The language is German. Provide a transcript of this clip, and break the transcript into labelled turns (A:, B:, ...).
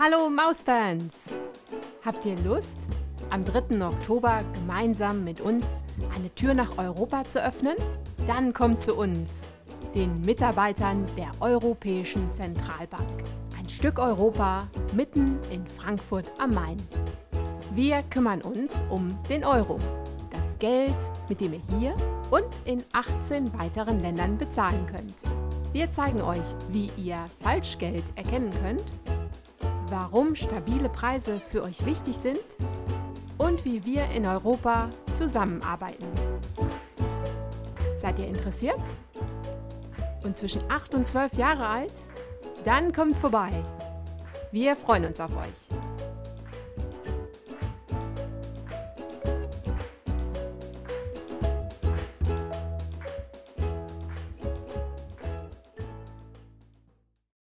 A: Hallo Mausfans! Habt ihr Lust, am 3. Oktober gemeinsam mit uns eine Tür nach Europa zu öffnen? Dann kommt zu uns, den Mitarbeitern der Europäischen Zentralbank. Ein Stück Europa mitten in Frankfurt am Main. Wir kümmern uns um den Euro, das Geld, mit dem ihr hier und in 18 weiteren Ländern bezahlen könnt. Wir zeigen euch, wie ihr Falschgeld erkennen könnt, warum stabile Preise für euch wichtig sind und wie wir in Europa zusammenarbeiten. Seid ihr interessiert? Und zwischen 8 und 12 Jahre alt? Dann kommt vorbei. Wir freuen uns auf euch.